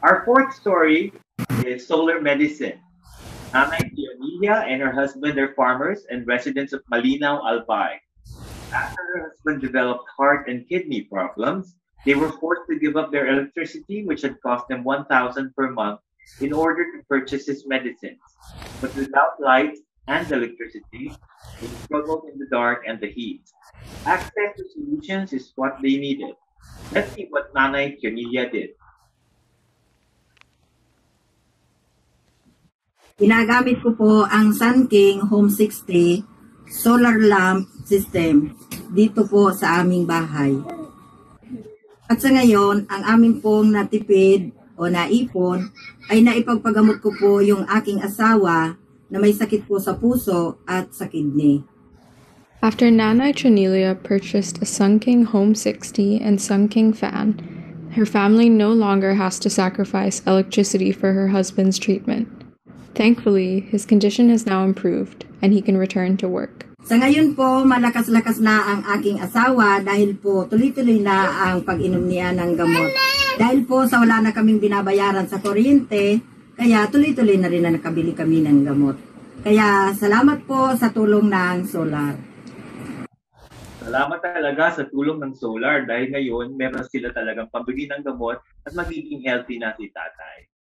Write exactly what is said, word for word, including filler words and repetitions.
Our fourth story is solar medicine. Nanay Dionilla and her husband are farmers and residents of Malinaw, Albay. After her husband developed heart and kidney problems, they were forced to give up their electricity, which had cost them one thousand per month, in order to purchase his medicines. But without light and electricity, they struggled in the dark and the heat. Access to solutions is what they needed. Let's see what Nanay Dionilla did. Ginagamit ko po ang Sun King Home sixty solar lamp system dito po sa aming bahay. At sa ngayon, ang aming pong natipid o naipon ay naipagpagamot ko po yung aking asawa na may sakit po sa puso at sa kidney. After Nanay Trinilia purchased a Sun King Home sixty and Sun King fan, her family no longer has to sacrifice electricity for her husband's treatment. Thankfully, his condition has now improved and he can return to work. Sa ngayon po, malakas-lakas na ang aking asawa dahil po tuloy-tuloy na ang pag-inom niya ng gamot. Dahil po sa wala na kaming binabayaran sa kuryente, kaya tuloy-tuloy na rin na nakabili kami ng gamot. Kaya salamat po sa tulong ng solar. Salamat talaga sa tulong ng solar dahil ngayon meron sila talagang pambili ng gamot at magiging healthy na si tatay.